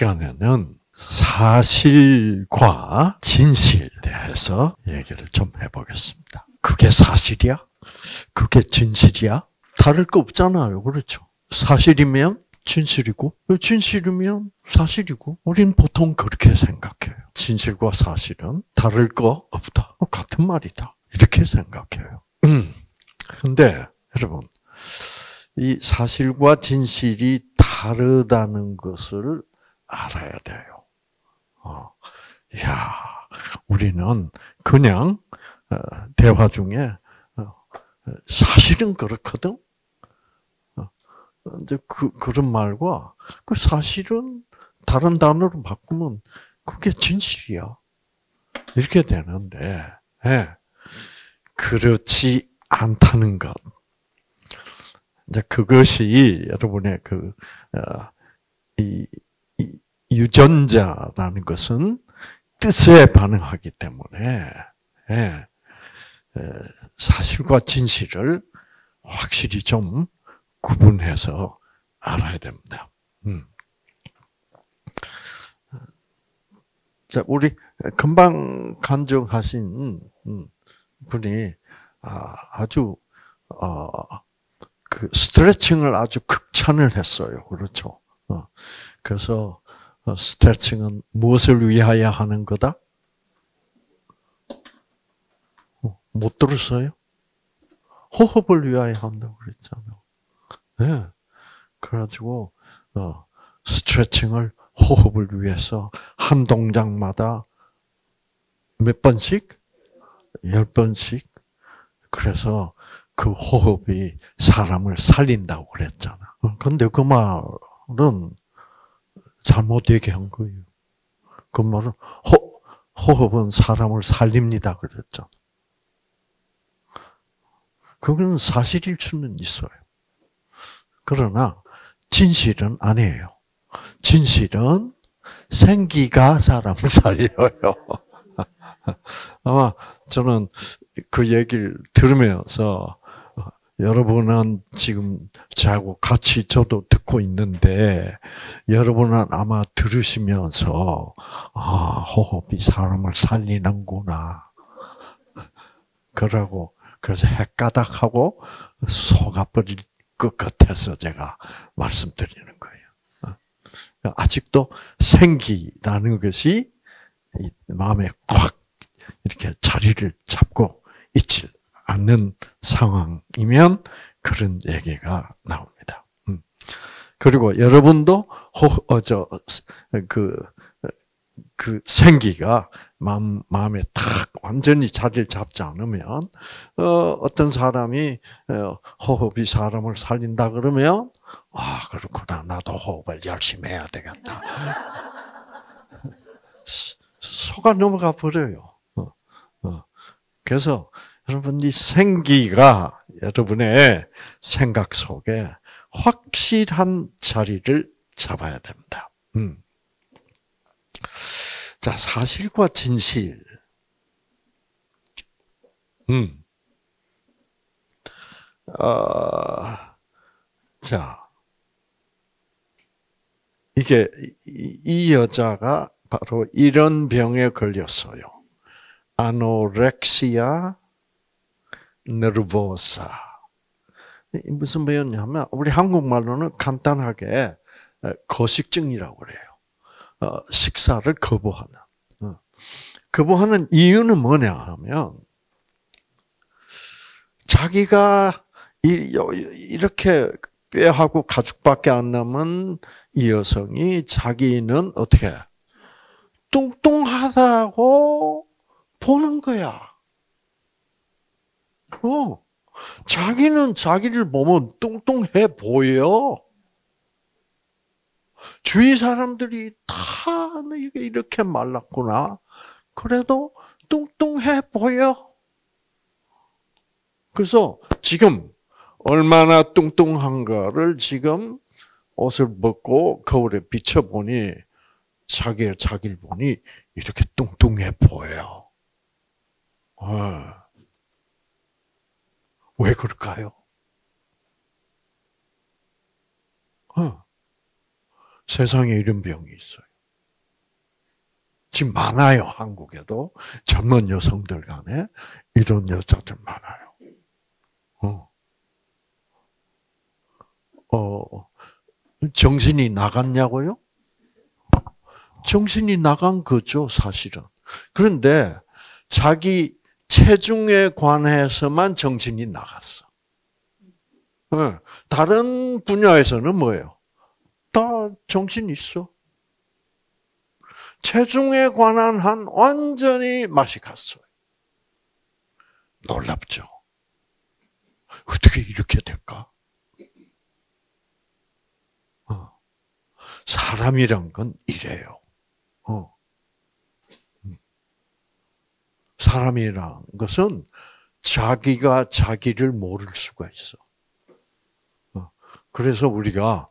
시간에는 사실과 진실에 대해서 얘기를 좀 해보겠습니다. 그게 사실이야? 그게 진실이야? 다를 거 없잖아요. 그렇죠? 사실이면 진실이고, 진실이면 사실이고, 우리는 보통 그렇게 생각해요. 진실과 사실은 다를 거 없다. 같은 말이다. 이렇게 생각해요. 근데, 여러분, 이 사실과 진실이 다르다는 것을 알아야 돼요. 우리는 그냥 대화 중에 사실은 그렇거든. 이제 그런 말과 그 사실은 다른 단어로 바꾸면 그게 진실이야. 이렇게 되는데, 그렇지 않다는 것. 이제 그것이 여러분의 이 유전자라는 것은 뜻에 반응하기 때문에 사실과 진실을 확실히 좀 구분해서 알아야 됩니다. 자, 우리 금방 간증하신 분이 아주 그 스트레칭을 아주 극찬을 했어요. 그렇죠? 그래서 스트레칭은 무엇을 위하여 하는 거다? 못 들었어요? 호흡을 위하여 한다고 그랬잖아요. 네. 그래가지고 스트레칭을 호흡을 위해서 한 동작마다 몇 번씩? 10번씩. 그래서 그 호흡이 사람을 살린다고 그랬잖아. 근데 그 말은 잘못 얘기한 거예요. 그 말은 호흡은 사람을 살립니다 그랬잖아. 그건 사실일 수는 있어요. 그러나 진실은 아니에요. 진실은 생기가 사람을 살려요. 아마 저는 그 얘기를 들으면서 여러분은 지금 저하고 같이 저도 듣고 있는데 여러분은 아마 들으시면서 호흡이 사람을 살리는구나. 그래서 헷가닥하고 속아버릴 것 같아서 제가 말씀드리는 거예요. 아직도 생기라는 것이 마음에 콱 이렇게 자리를 잡고 있지 않는 상황이면 그런 얘기가 나옵니다. 그리고 여러분도 그 생기가 마음에 탁 완전히 자리를 잡지 않으면 어떤 사람이 호흡이 사람을 살린다 그러면 그렇구나 나도 호흡을 열심히 해야 되겠다. 속아 넘어가 버려요. 그래서 여러분 이 생기가 여러분의 생각 속에 확실한 자리를 잡아야 됩니다. 자, 사실과 진실. 자, 이게 이 여자가 바로 이런 병에 걸렸어요. 아노렉시아 너르보사. 무슨 병이냐면 우리 한국말로는 간단하게 거식증이라고 그래요. 식사를 거부하는. 거부하는 이유는 뭐냐 하면 자기가 이렇게 뼈하고 가죽밖에 안 남은 이 여성이 자기는 어떻게 뚱뚱하다고 보는 거야. 자기는 자기를 보면 뚱뚱해 보여. 주위 사람들이 다 이렇게 말랐구나. 그래도 뚱뚱해 보여. 그래서 지금 얼마나 뚱뚱한가를 지금 옷을 벗고 거울에 비춰보니 자기를 보니 이렇게 뚱뚱해 보여. 왜 그럴까요? 세상에 이런 병이 있어요. 지금 많아요. 한국에도 젊은 여성들 간에 이런 여자들 많아요. 정신이 나갔냐고요? 정신이 나간 거죠, 사실은. 그런데 자기 체중에 관해서만 정신이 나갔어. 다른 분야에서는 뭐예요? 다 정신이 있어. 체중에 관한 한 완전히 맛이 갔어요. 놀랍죠? 어떻게 이렇게 될까? 사람이란 건 이래요. 사람이란 것은 자기가 자기를 모를 수가 있어. 그래서 우리가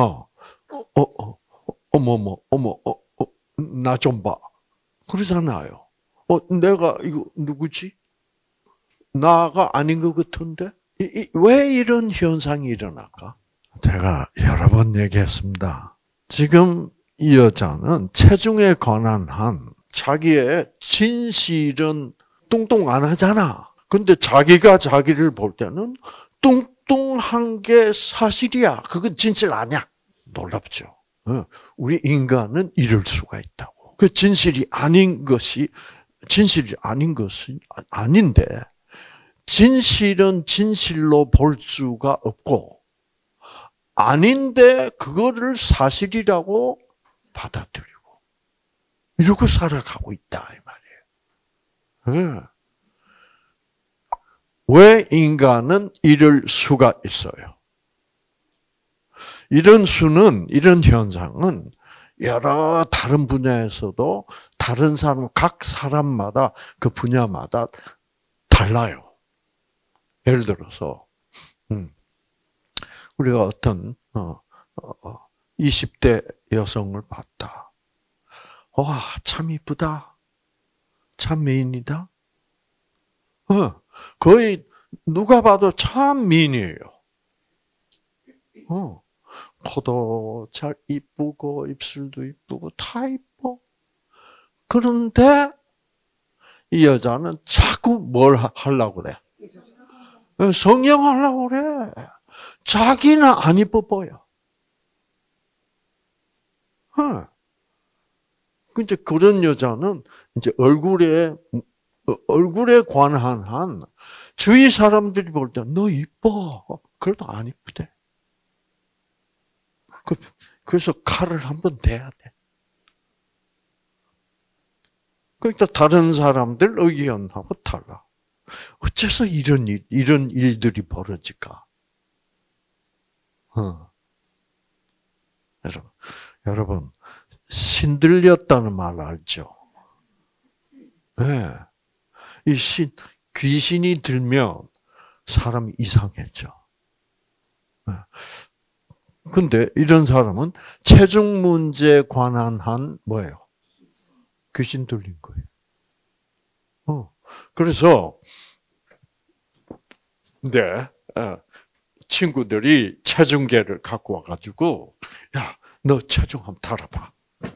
나 좀 봐. 그러잖아요. 내가 이거 누구지? 나가 아닌 것 같은데? 왜 이런 현상이 일어날까? 제가 여러 번 얘기했습니다. 지금 이 여자는 체중에 관한 한 자기의 진실은 뚱뚱 안 하잖아. 근데 자기가 자기를 볼 때는 뚱뚱한 게 사실이야. 그건 진실 아니야. 놀랍죠. 우리 인간은 이럴 수가 있다고. 그 진실이 아닌 것이 아닌데, 진실은 진실로 볼 수가 없고, 아닌데 그거를 사실이라고 받아들이고 이러고 살아가고 있다 이 말이에요. 왜 인간은 이럴 수가 있어요? 이런 현상은 여러 다른 분야에서도 다른 사람, 각 사람마다 그 분야마다 달라요. 예를 들어서 우리가 어떤 20대 여성을 봤다. 와, 참 이쁘다. 참 미인이다. 거의 누가 봐도 참 미인이에요. 코도 잘 이쁘고 입술도 이쁘고 다 이뻐. 그런데 이 여자는 자꾸 뭘 하려고 그래? 성형하려고 그래. 자기는 안 이뻐 보여. 근데 그런 여자는 이제 얼굴에 관한 한 주위 사람들이 볼 때 너 이뻐. 그래도 안 이쁘대. 그래서 칼을 한번 대야 돼. 그러니까 다른 사람들 의견하고 달라. 어째서 이런 일들이 벌어질까? 여러분, 신들렸다는 말 알죠? 네. 귀신이 들면 사람이 이상해져. 근데 이런 사람은 체중 문제에 관한 한 뭐예요? 귀신 들린 거예요. 그래서 친구들이 체중계를 갖고 와가지고 야, 너 체중 한번 달아봐.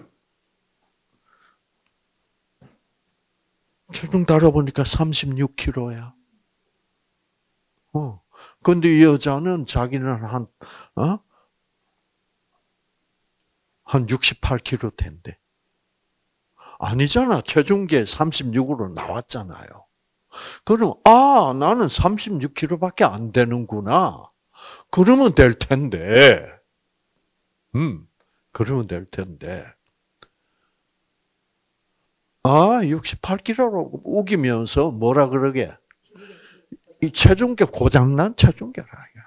체중 달아보니까 36kg야. 근데 이 여자는 자기는 한 68kg 된대. 아니잖아. 체중계 36으로 나왔잖아요. 그럼, 나는 36kg밖에 안 되는구나. 그러면 될 텐데. 그러면 될 텐데. 68kg로 우기면서 뭐라 그러게? 이 체중계 고장난 체중계라.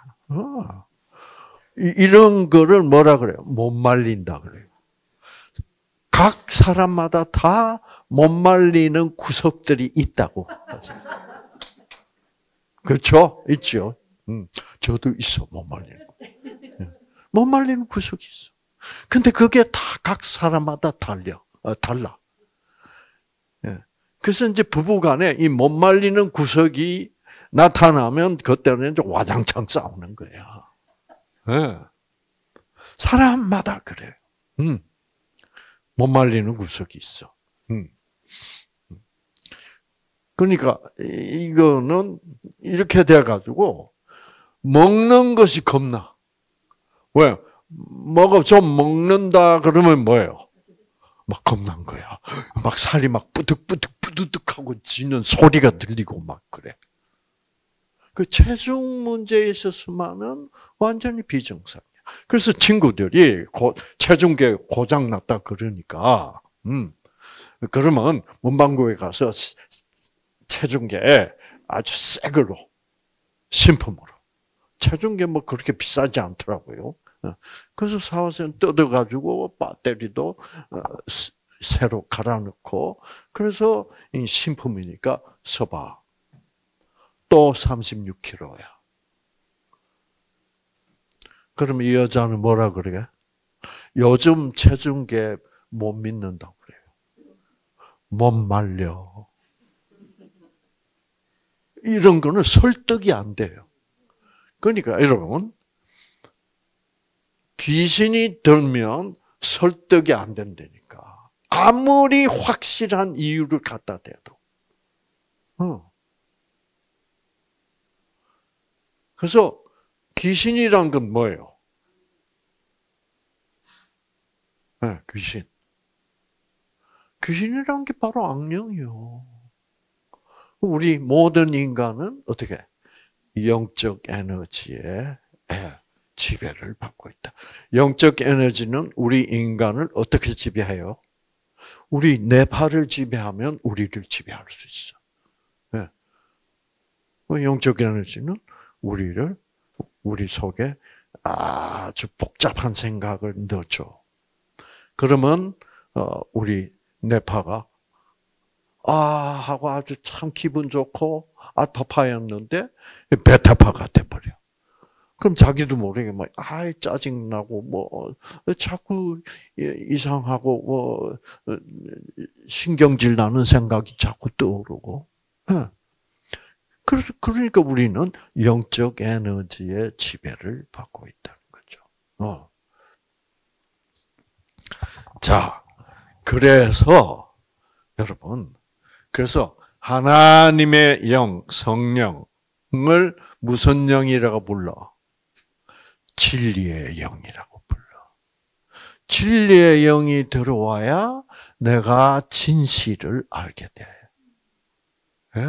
이런 거를 뭐라 그래요? 못 말린다 그래요. 각 사람마다 다 못 말리는 구석들이 있다고. 그렇죠? 있죠. 저도 있어, 못 말리는 거. 못 말리는 구석이 있어. 근데 그게 다 각 사람마다 달라. 그래서 이제 부부간에 이 못 말리는 구석이 나타나면 그때는 이제 와장창 싸우는 거야. 사람마다 그래요. 못 말리는 구석이 있어. 음. 그러니까 이거는 이렇게 돼가지고 먹는 것이 겁나. 왜? 좀 먹는다 그러면 뭐예요? 막 겁난 거야. 막 살이 막 뿌득뿌득하고 지는 소리가 들리고 막 그래. 그 체중 문제에 있어서만은 완전히 비정상이야. 그래서 친구들이 체중계 고장 났다 그러니까, 그러면 문방구에 가서 체중계 아주 새 걸로 신품으로. 체중계 뭐 그렇게 비싸지 않더라고요. 그래서 사와서 뜯어가지고 배터리도 새로 갈아넣고, 그래서 신품이니까 서봐. 또 36kg야. 그럼 이 여자는 뭐라 그러게? 요즘 체중계 못 믿는다고 그래요. 못 말려. 이런 거는 설득이 안 돼요. 그러니까 여러분, 귀신이 들면 설득이 안 된다니까. 아무리 확실한 이유를 갖다 대도. 그래서 귀신이란 건 뭐예요? 네, 귀신. 귀신이란 게 바로 악령이요. 우리 모든 인간은 어떻게? 영적 에너지에 지배를 받고 있다. 영적 에너지는 우리 인간을 어떻게 지배해요? 우리 뇌파를 지배하면 우리를 지배할 수 있어. 네. 영적 에너지는 우리 속에 아주 복잡한 생각을 넣어줘. 그러면 우리 뇌파가 하고 아주 참 기분 좋고 알파파였는데 베타파가 돼버려. 그럼 자기도 모르게 막 짜증나고 뭐 자꾸 이상하고 뭐 신경질 나는 생각이 자꾸 떠오르고. 그러니까 우리는 영적 에너지의 지배를 받고 있다는 거죠. 자, 그래서 여러분, 그래서 하나님의 영, 성령을 무슨 영이라고 불러? 진리의 영이라고 불러. 진리의 영이 들어와야 내가 진실을 알게 돼. 예.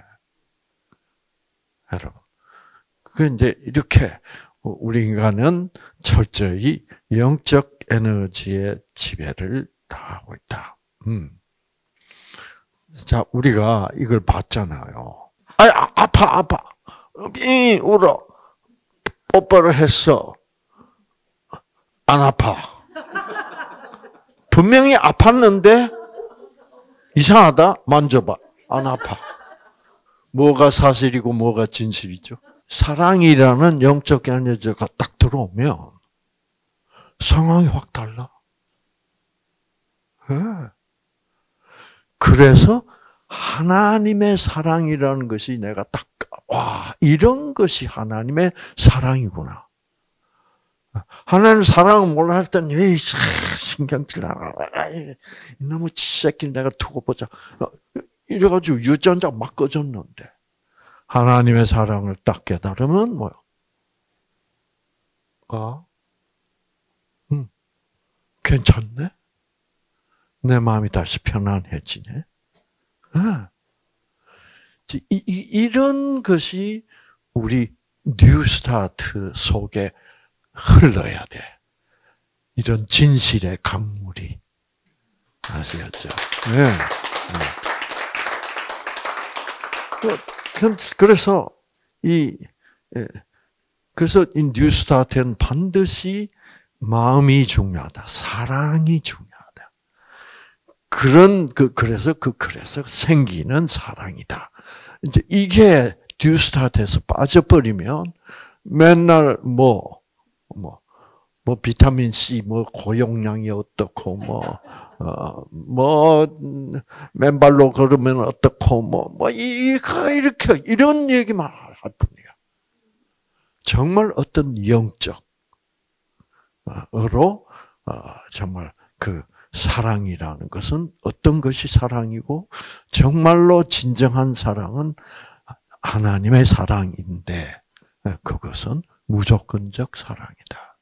여러분, 이제 이렇게 우리 인간은 철저히 영적 에너지의 지배를 당하고 있다. 자, 우리가 이걸 봤잖아요. 아파. 울어. 오빠를 했어. 안 아파. 분명히 아팠는데 이상하다. 만져봐. 안 아파. 뭐가 사실이고 뭐가 진실이죠? 사랑이라는 영적 에너지가 딱 들어오면 상황이 확 달라. 네. 그래서 하나님의 사랑이라는 것이 내가 딱, 이런 것이 하나님의 사랑이구나. 하나님의 사랑을 몰라 했더니, 신경질 나가. 이놈의 새끼 내가 두고 보자. 이래가지고 유전자 막 꺼졌는데, 하나님의 사랑을 딱 깨달으면 뭐요? 괜찮네? 내 마음이 다시 편안해지네? 이런 것이 우리 뉴스타트 속에 흘러야 돼. 이런 진실의 강물이. 아시겠죠? 네. 그래서 그래서 이 뉴스타트는 반드시 마음이 중요하다. 사랑이 중요하다. 그래서 생기는 사랑이다. 이제 이게 뉴스타트에서 빠져버리면 맨날 뭐 비타민 C 고용량이 어떻고 맨발로 걸으면 어떻고 이렇게 이런 얘기만 할 뿐이야. 정말 어떤 영적으로 정말 그 사랑이라는 것은 어떤 것이 사랑이고 정말로 진정한 사랑은 하나님의 사랑인데 그것은 무조건적 사랑이다.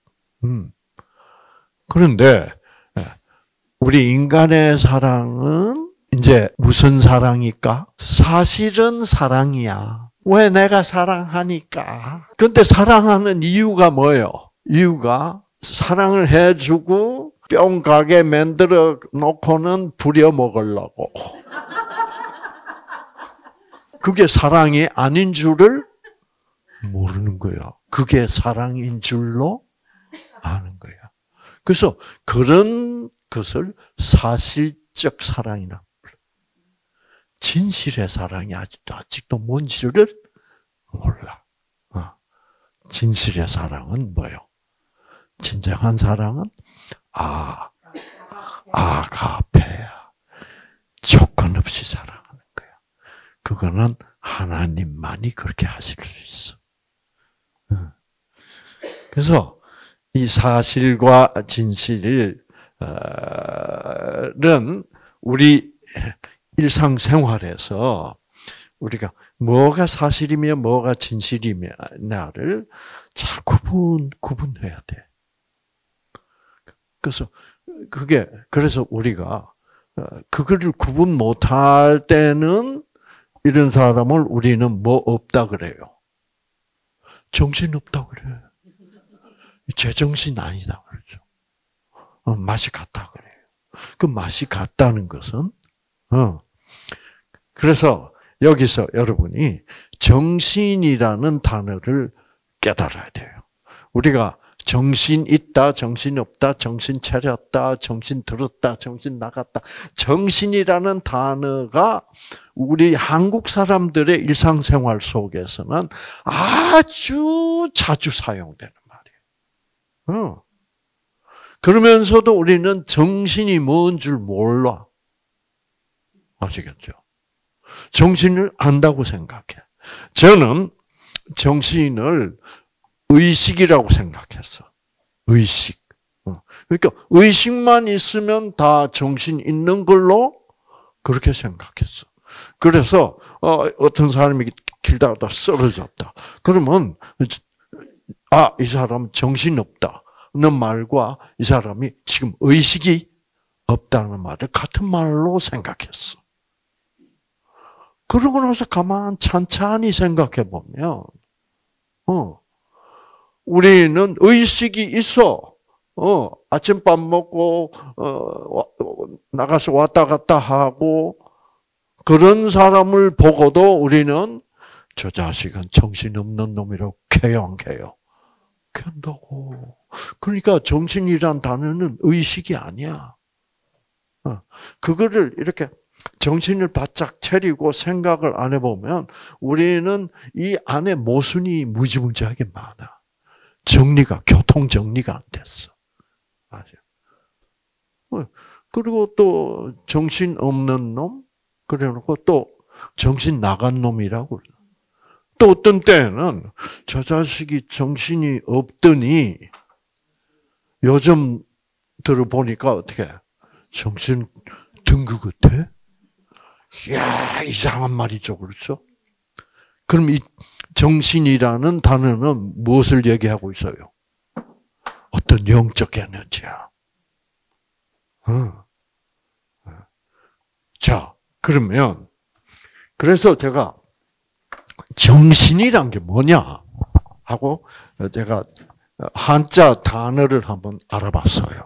그런데 우리 인간의 사랑은 이제 무슨 사랑일까? 사실은 사랑이야. 왜 내가 사랑하니까. 근데 사랑하는 이유가 뭐예요? 이유가 사랑을 해주고 뿅 가게 만들어 놓고는 부려 먹으려고. 그게 사랑이 아닌 줄을 모르는 거예요. 그게 사랑인 줄로 아는 거예요. 그래서 그런 것을 사실적 사랑이라 불러요. 진실의 사랑이 아직도 뭔지를 몰라. 진실의 사랑은 뭐예요? 진정한 사랑은 아가페야. 조건 없이 사랑하는 거야. 그거는 하나님만이 그렇게 하실 수 있어. 그래서 이 사실과 진실은 우리 일상생활에서 우리가 뭐가 사실이며 뭐가 진실이냐를 잘 구분해야 돼. 그래서 우리가 그거를 구분 못할 때는 이런 사람을 우리는 뭐 없다 그래요. 정신 없다 그래요. 제정신 아니다 그러죠. 맛이 같다 그래요. 그 맛이 같다는 것은 그래서 여기서 여러분이 정신이라는 단어를 깨달아야 돼요. 우리가 정신 있다, 정신 없다, 정신 차렸다, 정신 들었다, 정신 나갔다. 정신이라는 단어가 우리 한국 사람들의 일상생활 속에서는 아주 자주 사용되는 말이에요. 그러면서도 우리는 정신이 뭔 줄 몰라. 아시겠죠? 정신을 안다고 생각해. 저는 정신을 의식이라고 생각했어. 의식. 그러니까 의식만 있으면 다 정신 있는 걸로 그렇게 생각했어. 그래서 어떤 사람이 길 가다가 쓰러졌다. 그러면 이 사람 정신 없다는 말과 이 사람이 지금 의식이 없다는 말을 같은 말로 생각했어. 그러고 나서 가만 찬찬히 생각해 보면, 우리는 의식이 있어. 아침밥 먹고, 나가서 왔다 갔다 하고, 그런 사람을 보고도 우리는 저 자식은 정신없는 놈이라고 캐요, 안 캐요? 캔다고. 그러니까 정신이란 단어는 의식이 아니야. 그거를 이렇게 정신을 바짝 차리고 생각을 안 해보면 우리는 이 안에 모순이 무지무지하게 많아. 교통 정리가 안 됐어. 맞아. 그리고 또 정신 없는 놈, 그래놓고 또 정신 나간 놈이라고. 또 어떤 때는 저 자식이 정신이 없더니 요즘 들어보니까 어떻게 정신 든 것 같아? 이야, 이상한 말이죠. 그렇죠? 그럼 이 정신이라는 단어는 무엇을 얘기하고 있어요? 어떤 영적 에너지야. 자, 그러면, 그래서 제가 정신이란 게 뭐냐 하고 제가 한자 단어를 한번 알아봤어요.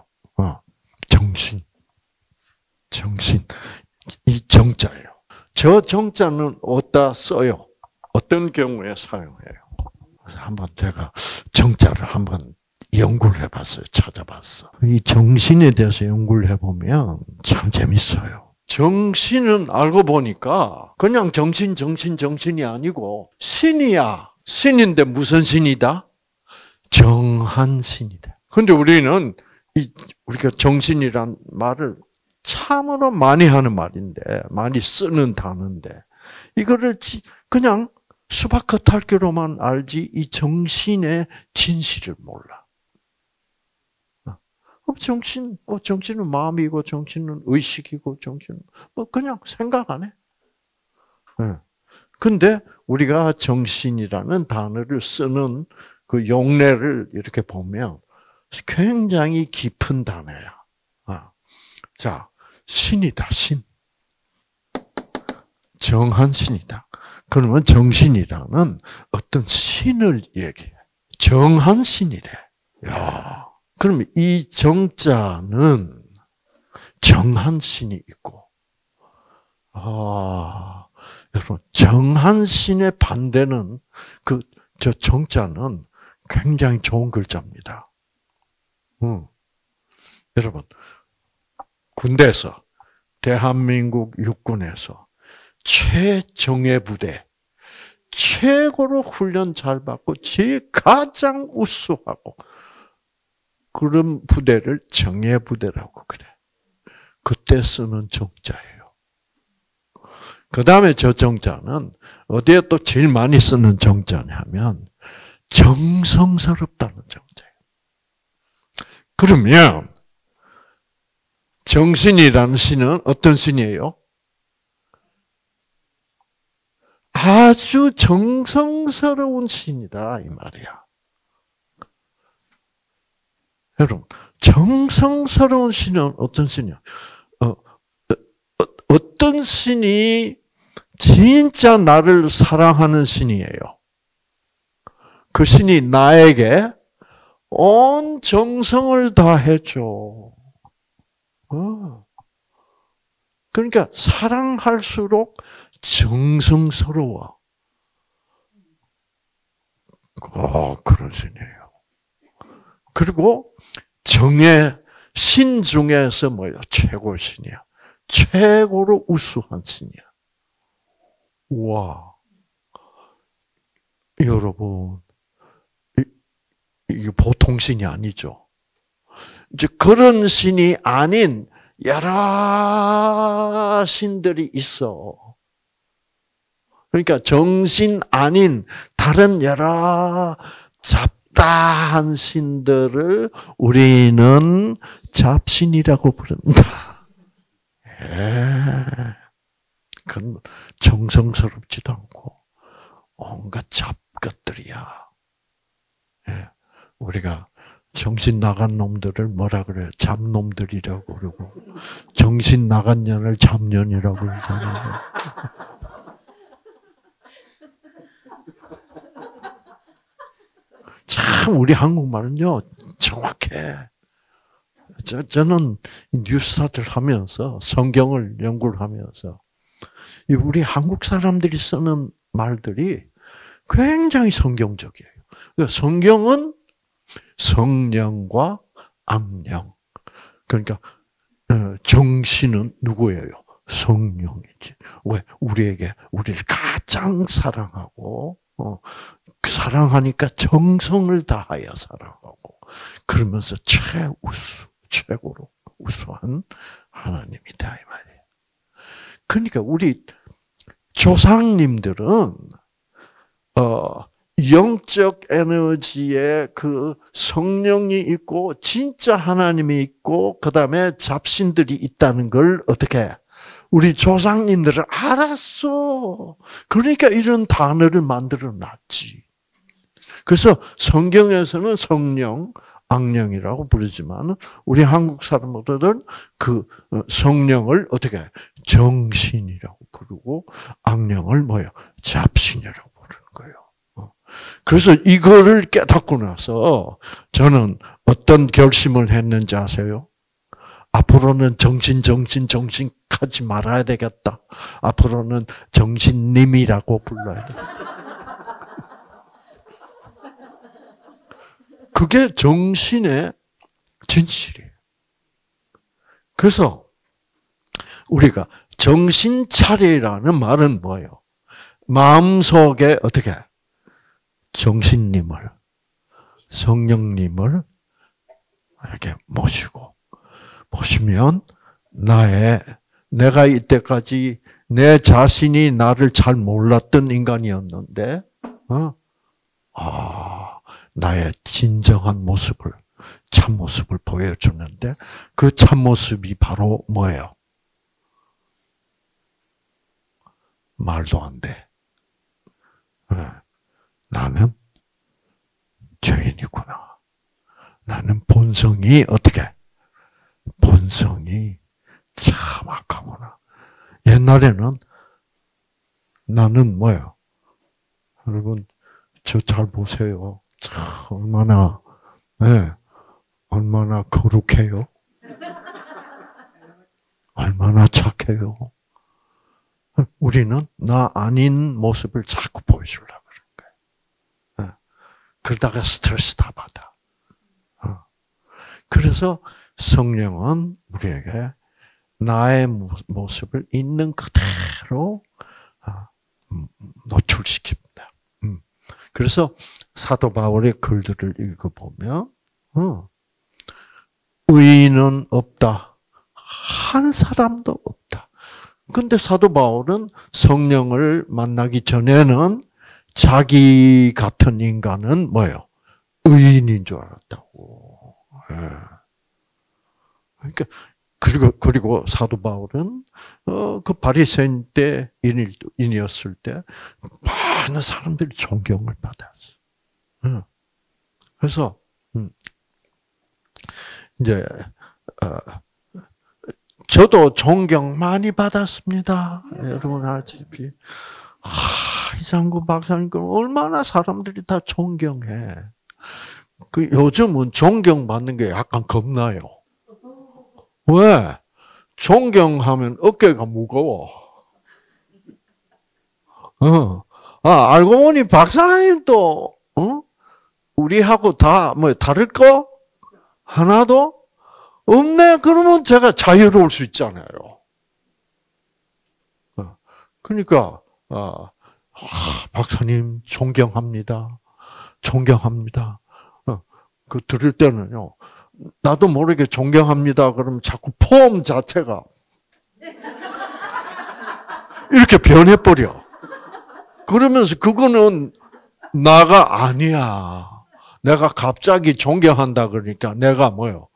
정신. 이 정자예요. 저 정자는 어디다 써요? 어떤 경우에 사용해요? 그래서 한번 제가 정자를 한번 연구를 해봤어요. 찾아봤어. 이 정신에 대해서 연구를 해보면 참 재밌어요. 정신은 알고 보니까 그냥 정신이 아니고 신이야. 신인데 무슨 신이다? 정한 신이다. 근데 우리는 우리가 정신이란 말을 참으로 많이 하는 말인데, 많이 쓰는 단어인데, 이거를 그냥 수박 겉핥기로만 알지 이 정신의 진실을 몰라. 정신은 마음이고, 정신은 의식이고, 정신은 그냥 생각 안 해. 근데 우리가 정신이라는 단어를 쓰는 그 용례를 이렇게 보면 굉장히 깊은 단어야. 자, 신이다, 신. 정한 신이다. 그러면 정신이라는 어떤 신을 얘기해. 정한 신이래. 야, 그럼 이 정자는 정한 신이 있고, 여러분, 정한 신의 반대는 저 정자는 굉장히 좋은 글자입니다. 여러분, 군대에서, 대한민국 육군에서 최정예 부대, 최고로 훈련 잘 받고, 제일 가장 우수하고, 그런 부대를 정예 부대라고 그래. 그때 쓰는 정자예요. 그 다음에 저 정자는 어디에 또 제일 많이 쓰는 정자냐면 정성스럽다는 정자예요. 그러면 정신이라는 신은 어떤 신이에요? 아주 정성스러운 신이다 이 말이야. 여러분, 정성스러운 신은 어떤 신이야? 어떤 신이 진짜 나를 사랑하는 신이에요? 그 신이 나에게 온 정성을 다해줘. 그러니까 사랑할수록 정성스러워. 그런 신이에요. 그리고 정의 신 중에서 뭐예요? 최고 신이야. 최고로 우수한 신이야. 와, 여러분, 이게 보통 신이 아니죠. 이제 그런 신이 아닌 여러 신들이 있어. 그러니까 정신 아닌 다른 여러 잡다한 신들을 우리는 잡신이라고 부릅니다. 그건 정성스럽지도 않고 온갖 잡것들이야. 우리가 정신 나간 놈들을 뭐라 그래요? 잡놈들이라고 그러고 정신 나간 년을 잡년이라고 그러잖아요. 참 우리 한국말은요 정확해. 저는 뉴스타트를 하면서 성경을 연구를 하면서 우리 한국 사람들이 쓰는 말들이 굉장히 성경적이에요. 성경은 성령과 악령. 그러니까 정신은 누구예요? 성령이지. 왜? 우리를 가장 사랑하고 사랑하니까 정성을 다하여 사랑하고 그러면서 최고로 우수한 하나님이다 이 말이에요. 그러니까 우리 조상님들은 영적 에너지에 그 성령이 있고 진짜 하나님이 있고 그다음에 잡신들이 있다는 걸 어떻게 우리 조상님들은 알았어. 그러니까 이런 단어를 만들어 놨지. 그래서 성경에서는 성령, 악령이라고 부르지만 우리 한국 사람들은 그 성령을 어떻게 정신이라고 부르고 악령을 뭐예요? 잡신이라고 부르는 거예요. 그래서 이거를 깨닫고 나서 저는 어떤 결심을 했는지 아세요? 앞으로는 정신 하지 말아야 되겠다. 앞으로는 정신님이라고 불러야 돼. 그게 정신의 진실이에요. 그래서 우리가 정신 차리라는 말은 뭐예요? 마음속에 어떻게 정신님을 성령님을 이렇게 모시면 내가 이때까지 내 자신이 나를 잘 몰랐던 인간이었는데 나의 진정한 모습을 참모습을 보여주는데 그 참모습이 바로 뭐예요? 말도 안 돼. 나는 죄인이구나. 나는 본성이 어떻게? 본성이 참 악하구나. 옛날에는 나는 뭐예요? 여러분 저 잘 보세요. 참 얼마나 얼마나 거룩해요. 얼마나 착해요. 우리는 나 아닌 모습을 자꾸 보여주려고 그러는 거예요. 그러다가 스트레스 다 받아. 그래서 성령은 우리에게 나의 모습을 있는 그대로 노출시킵니다. 그래서 사도 바울의 글들을 읽어보면 의인은 없다. 한 사람도 없다. 근데 사도 바울은 성령을 만나기 전에는 자기 같은 인간은 뭐예요? 의인인 줄 알았다고. 그러니까 그리고 사도 바울은 그 바리새인 때인이었을 때 많은 사람들이 존경을 받았어. 그래서 이제 저도 존경 많이 받았습니다. 여러분 아시다시피 이상구 박사님 얼마나 사람들이 다 존경해. 그 요즘은 존경받는 게 약간 겁나요. 왜? 존경하면 어깨가 무거워. 알고 보니 박사님도 우리하고 다 뭐 다를 거 하나도 없네. 그러면 제가 자유로울 수 있잖아요. 그러니까 박사님 존경합니다. 존경합니다. 그 들을 때는요. 나도 모르게 존경합니다. 그러면 자꾸 폼 자체가 이렇게 변해버려. 그러면서 그거는 나가 아니야. 내가 갑자기 존경한다 그러니까 내가 뭐요?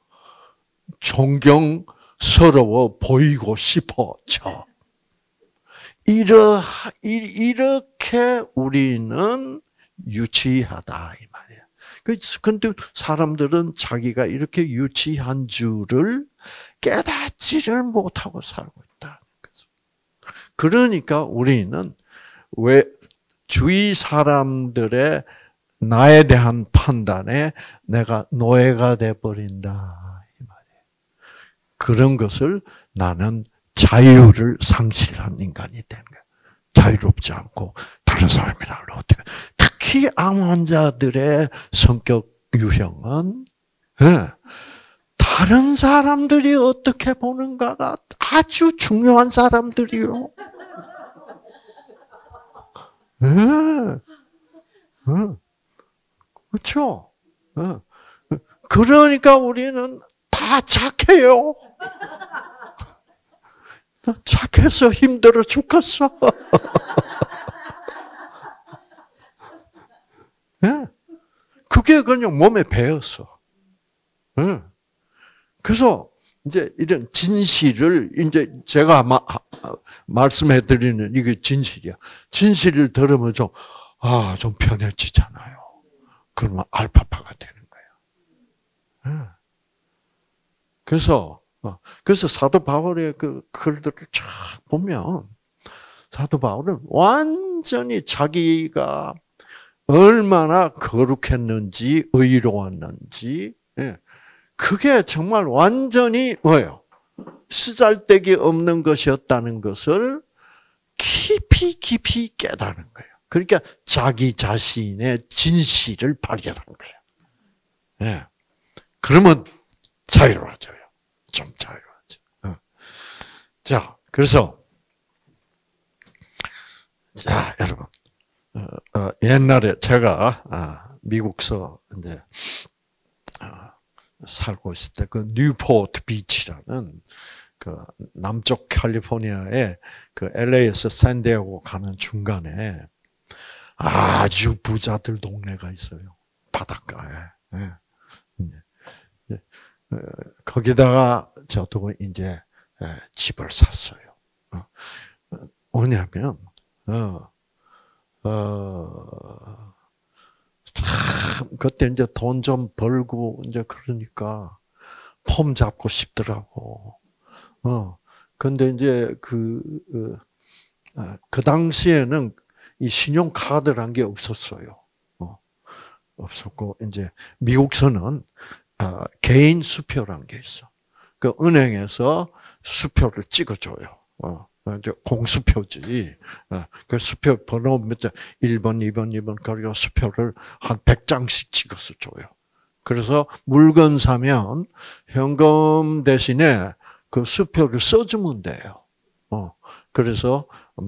존경스러워 보이고 싶어져. 이렇게 우리는 유치하다 이 말이야. 그런데 사람들은 자기가 이렇게 유치한 줄을 깨닫지를 못하고 살고 있다. 그러니까 우리는 왜 주위 사람들의 나에 대한 판단에 내가 노예가 돼 버린다 이 말이에요. 그런 것을 나는 자유를 상실한 인간이 되는 거야. 자유롭지 않고 다른 사람이랑 어떻게 특히 암 환자들의 성격 유형은 다른 사람들이 어떻게 보는가가 아주 중요한 사람들이요. 그렇죠? 그러니까 우리는 다 착해요. 착해서 힘들어 죽겠어. 그게 그냥 몸에 배었어. 그래서 이제 이런 진실을 이제 제가 말씀해 드리는 이게 진실이야. 진실을 들으면 좀 편해지잖아요. 그러면 알파파가 되는 거예요. 그래서 사도 바울의 그 글들을 쫙 보면 사도 바울은 완전히 자기가 얼마나 거룩했는지 의로웠는지 그게 정말 완전히 뭐예요? 쓰잘데기 없는 것이었다는 것을 깊이 깨달은 거예요. 그러니까 자기 자신의 진실을 발견한 거예요. 그러면 자유로워져요. 좀 자유로워져. 자, 그래서 자, 여러분 옛날에 제가 미국서 이제 살고 있을 때 그 뉴포트 비치라는 그 남쪽 캘리포니아의 그 LA에서 샌디에고 가는 중간에 아주 부자들 동네가 있어요. 바닷가에. 거기다가 저도 이제 집을 샀어요. 왜냐하면 참 그때 이제 돈 좀 벌고 이제 그러니까 폼 잡고 싶더라고. 근데 이제 그 당시에는 이 신용카드란 게 없었어요. 없었고 이제 미국서는 개인 수표란 게 있어. 그 은행에서 수표를 찍어줘요. 이제 공수표지. 그 수표 번호 몇 장, 1번, 2번, 2번, 그리고 수표를 한 100장씩 찍어서 줘요. 그래서 물건 사면 현금 대신에 그 수표를 써주면 돼요. 그래서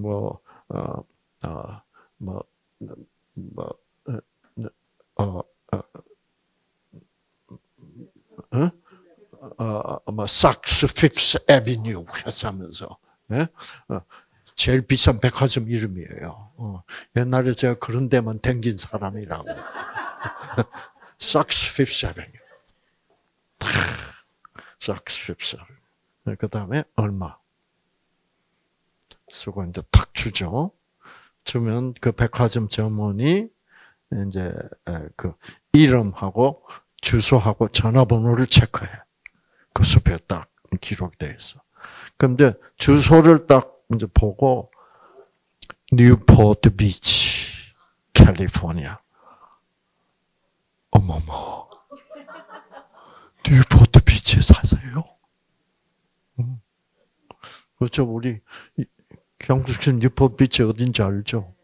sak스 피프스 애비뉴 하면서 제일 비싼 백화점 이름이에요. 옛날에 제가 그런 데만 댕긴 사람이라고. sak스 피프스 애비뉴. sak스 피프스. 그 다음에 얼마? 쓰고 이제 탁 주죠. 주면 그 백화점 점원이 이제 그 이름하고 주소하고 전화번호를 체크해. 그 수표에 딱 기록되어 있어. 그런데 주소를 딱 이제 보고 뉴포트 비치, 캘리포니아. 어머머, 뉴포트 비치에 사세요? 그렇죠. 우리 경숙씨 뉴포트 비치 어딘지 알죠?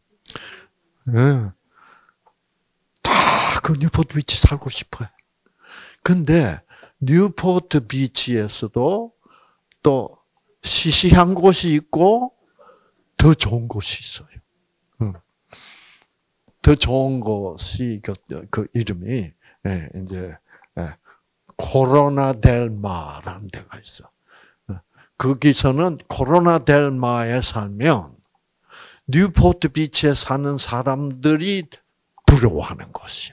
네. 다 그 뉴포트 비치 살고 싶어요. 근데 뉴포트 비치에서도 또 시시한 곳이 있고 더 좋은 곳이 있어요. 더 좋은 곳이 그 이름이 이제 코로나 델 마라는 데가 있어. 거기서는 코로나 델 마에 살면 뉴포트 비치에 사는 사람들이 부러워하는 곳이야.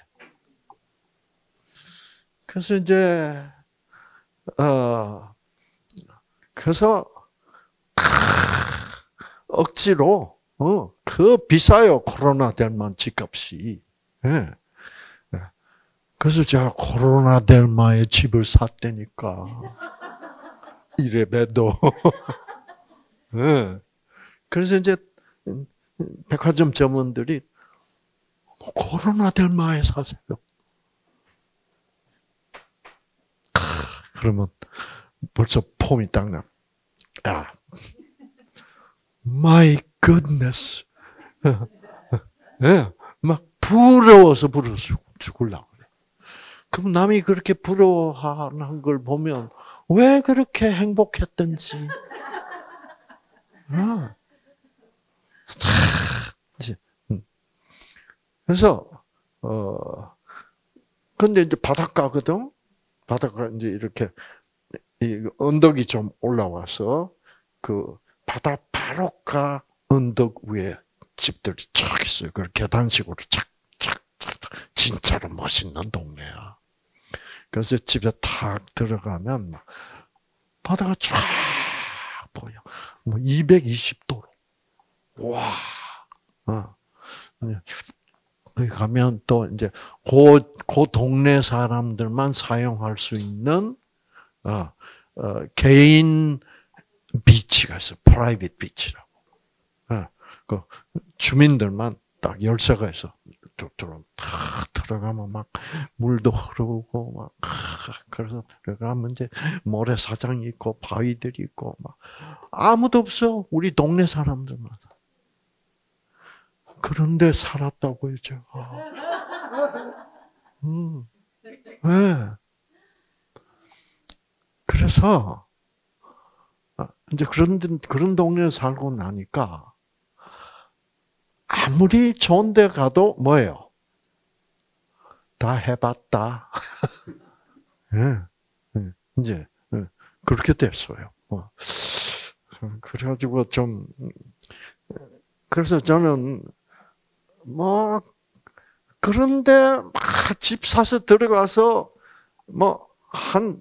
그래서 이제 그래서 억지로 그 비싸요 코로나 델마 집값이. 그래서 제가 코로나 델마에 집을 샀다니까. 이래봬도. 그래서 이제 백화점 점원들이 코로나 델마에 사세요. 그러면 벌써 폼이 딱 나. 야, my goodness. 막 부러워서 죽으려고 그래. 그럼 남이 그렇게 부러워하는 걸 보면 왜 그렇게 행복했던지. 그래서 근데 이제 바닷가거든. 바닷가 이제 이렇게 언덕이 좀 올라와서 그 바다 바로가 언덕 위에 집들이 쫙 있어요. 그 계단식으로 착착착 진짜로 멋있는 동네야. 그래서 집에 탁 들어가면 막 바다가 쫙 보여. 뭐 220도로. 와. 거기 가면 또 이제 그 동네 사람들만 사용할 수 있는 개인 비치가 있어, 프라이빗 비치라고. 그 주민들만 딱 열쇠가 있어. 탁 들어가면 막 물도 흐르고 막 그래서 들어가면 이제 모래사장이 있고 바위들이 있고 막 아무도 없어. 우리 동네 사람들만. 그런데 살았다고요, 제가. 네. 그래서 이제 그런 동네에 살고 나니까 아무리 좋은 데 가도 뭐예요? 다 해봤다. 네. 이제 그렇게 됐어요. 그래가지고 좀 그래서 저는 뭐 그런데 막 집 사서 들어가서 뭐 한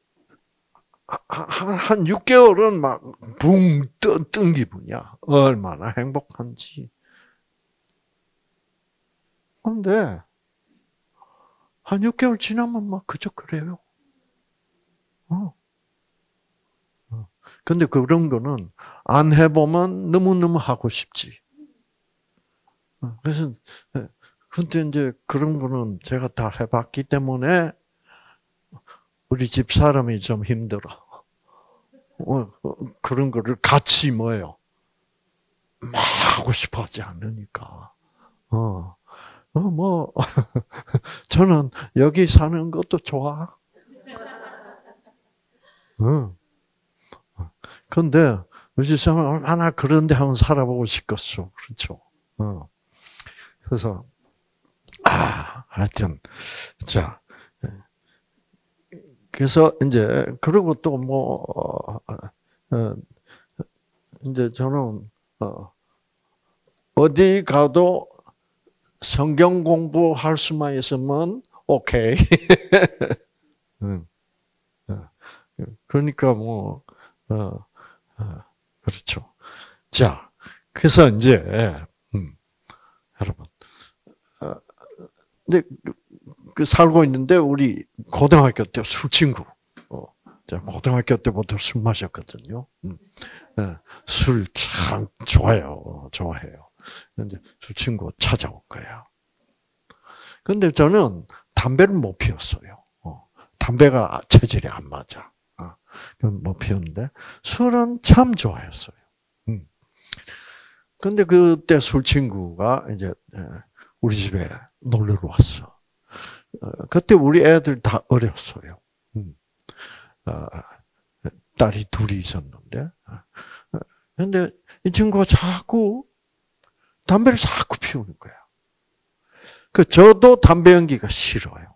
6개월은 막 붕 뜬 기분이야. 얼마나 행복한지. 그런데 한 6개월 지나면 막 그저 그래요. 근데 그런 거는 안 해보면 너무너무 하고 싶지. 그래서, 근데 이제 그런 거는 제가 다 해봤기 때문에 우리 집 사람이 좀 힘들어. 그런 거를 같이 뭐예요? 막 하고 싶어 하지 않으니까. 뭐, 저는 여기 사는 것도 좋아. 근데 우리 사람 얼마나 그런데 한번 살아보고 싶겠어. 그렇죠. 그래서, 하여튼, 자. 그래서 이제, 그리고 또 뭐, 이제 저는, 어디 가도 성경 공부할 수만 있으면, 오케이. 그러니까 뭐, 그렇죠. 자, 그래서 이제, 여러분, 이제 그 살고 있는데 우리 고등학교 때 술 친구, 제가 고등학교 때부터 술 마셨거든요. 술 참 좋아해요. 근데 술 친구 찾아올 거야. 근데 저는 담배를 못 피웠어요. 담배가 체질이 안 맞아. 못 피웠는데 술은 참 좋아했어요. 근데 그때 술 친구가 이제 우리 집에 놀러 왔어. 그때 우리 애들 다 어렸어요. 딸이 둘이 있었는데. 근데 이 친구가 자꾸 담배를 자꾸 피우는 거야. 저도 담배 연기가 싫어요.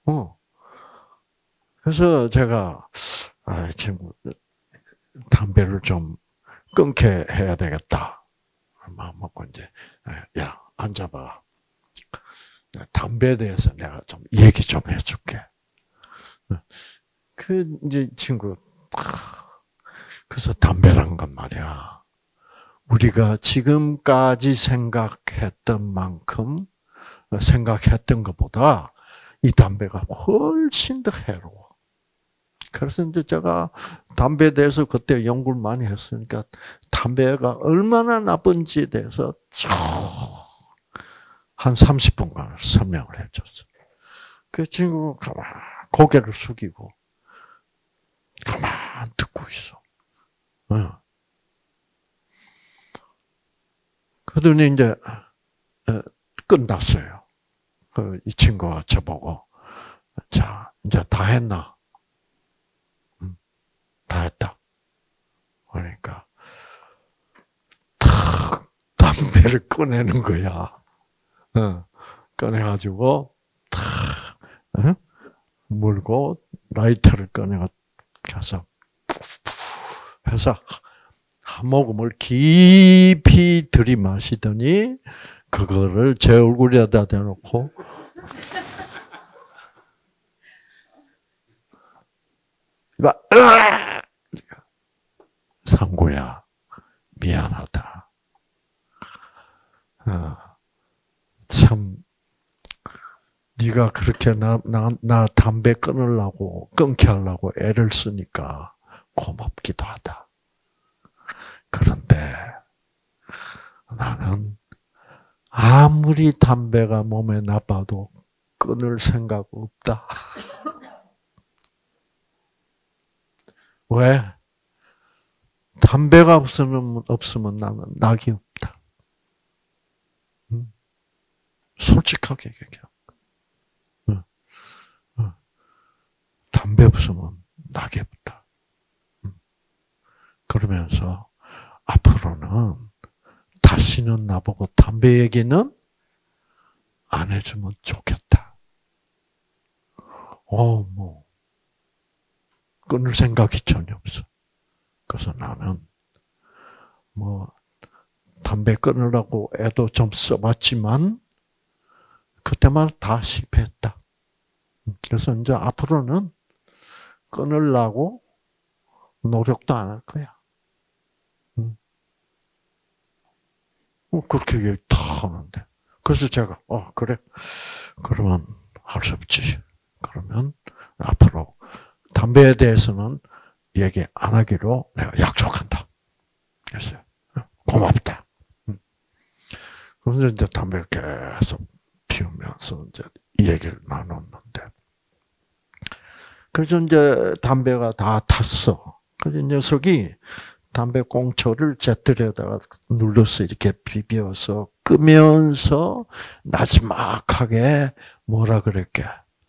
그래서 제가, 친구, 담배를 좀 끊게 해야 되겠다. 마음 먹고 이제, 야, 앉아봐. 담배에 대해서 내가 좀 얘기 좀 해줄게. 이제 친구, 그래서 담배란 건 말이야. 우리가 지금까지 생각했던 만큼, 생각했던 것보다 이 담배가 훨씬 더 해로워. 그래서 이제 제가 담배에 대해서 그때 연구를 많이 했으니까 담배가 얼마나 나쁜지에 대해서 한 30분간 설명을 해줬어요. 그 친구가 가만 고개를 숙이고 가만 듣고 있어. 그러더니 이제 끝났어요. 이 친구가 저보고, 자, 이제 다 했나? 다 했다. 그러니까 탁 담배를 꺼내는 거야. 꺼내가지고 탁 물고 라이터를 꺼내가서 해서 한 모금을 깊이 들이마시더니 그거를 제 얼굴에다 대놓고 상구야 미안하다. 참 네가 그렇게 나 담배 끊게 하려고 애를 쓰니까 고맙기도 하다. 그런데 나는 아무리 담배가 몸에 나빠도 끊을 생각 없다. 왜? 담배가 없으면 나는 낙이 없다. 솔직하게 얘기해. 담배 없으면 낙이 없다. 그러면서 앞으로는 다시는 나보고 담배 얘기는 안 해주면 좋겠다. 뭐 끊을 생각이 전혀 없어. 그래서 나는 담배 끊으려고 애도 좀 써봤지만 그때만 다 실패했다. 그래서 이제 앞으로는 끊으려고 노력도 안 할 거야. 그렇게 얘기 다 하는데. 그래서 제가, 그래. 그러면 할 수 없지. 그러면 앞으로 담배에 대해서는 얘기 안 하기로 내가 약속한다. 그랬어요. 고맙다. 그래서 이제 담배를 계속 피우면서 이제 이 얘기를 나눴는데. 그래서 이제 담배가 다 탔어. 그래서 이 녀석이 담배 꽁초를 제틀에다가 눌러서 이렇게 비벼서 끄면서 나지막하게 뭐라 그랬게?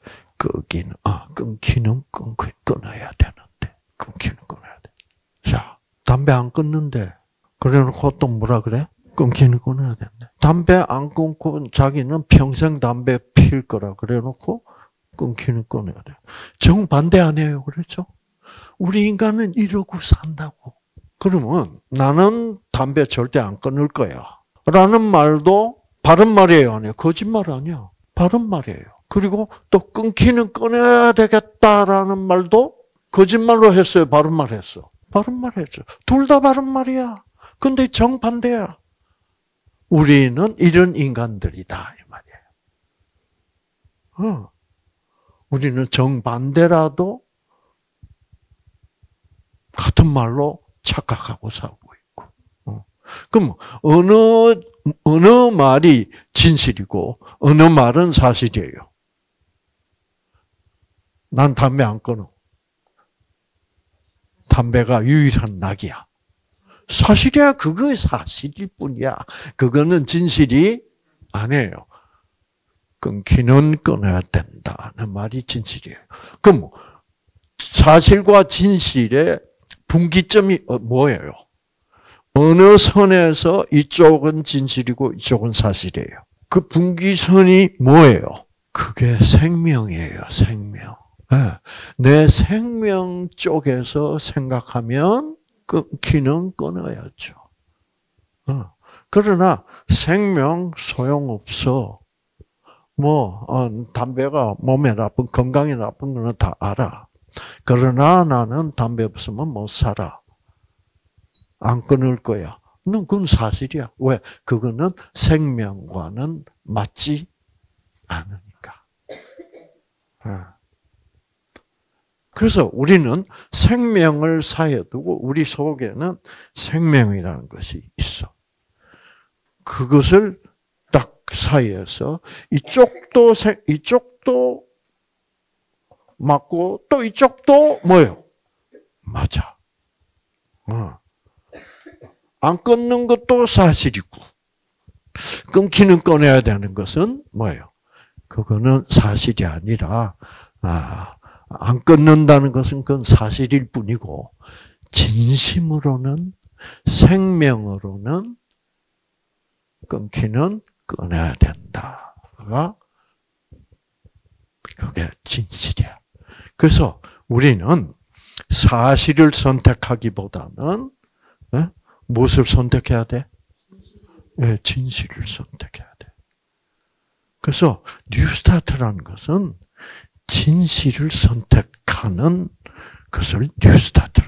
끊기는 끊어야 되는데. 끊기는 끊어야 돼. 자, 담배 안 끊는데. 그래 놓고 또 뭐라 그래? 끊기는 끊어야 된대. 담배 안 끊고 자기는 평생 담배 필 거라 그래 놓고 끊기는 끊어야 돼. 정반대 안 해요. 그렇죠? 우리 인간은 이러고 산다고. 그러면 나는 담배 절대 안 끊을 거야. 라는 말도 바른 말이에요. 아니에요? 거짓말 아니야. 바른 말이에요. 그리고 또 끊기는 끊어야 되겠다라는 말도 거짓말로 했어요. 바른 말 했어. 바른 말 했죠. 둘 다 바른 말이야. 근데 정반대야. 우리는 이런 인간들이다. 이 말이에요. 우리는 정반대라도 같은 말로 착각하고 살고 있고. 그럼 어느 말이 진실이고 어느 말은 사실이에요. 난 담배 안 끊어. 담배가 유일한 낙이야. 사실이야. 그거 사실일 뿐이야. 그거는 진실이 아니에요. 끊기는 끊어야 된다는 말이 진실이에요. 그럼 사실과 진실의 분기점이 뭐예요? 어느 선에서 이쪽은 진실이고 이쪽은 사실이에요. 그 분기선이 뭐예요? 그게 생명이에요. 생명. 내 생명 쪽에서 생각하면 끊기는 끊어야죠. 그러나 생명 소용없어. 담배가 몸에 나쁜, 건강에 나쁜 거는 다 알아. 그러나 나는 담배 없으면 못 살아. 안 끊을 거야. 그건 사실이야. 왜? 그거는 생명과는 맞지 않으니까. 그래서 우리는 생명을 사이에 두고 우리 속에는 생명이라는 것이 있어. 그것을 딱 사이에서 이쪽도 맞고 또 이쪽도 뭐예요? 맞아. 안 끊는 것도 사실이고 끊기는 끊어야 되는 것은 뭐예요? 그거는 사실이 아니라 안 끊는다는 것은 그건 사실일 뿐이고 진심으로는 생명으로는 끊기는 끊어야 된다가 그게 진실이야. 그래서 우리는 사실을 선택하기보다는 무엇을 선택해야 돼? 진실을 선택해야 돼. 그래서 뉴스타트라는 것은 진실을 선택하는 것을 뉴스타트라고